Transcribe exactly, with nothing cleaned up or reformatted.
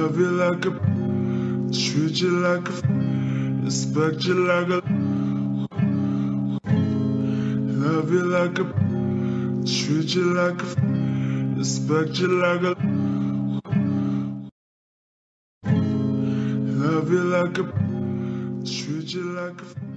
Love you like a, treat you like a, respect you like a. Love you like a, treat you like a, respect you like a. Love you like a, treat you like a.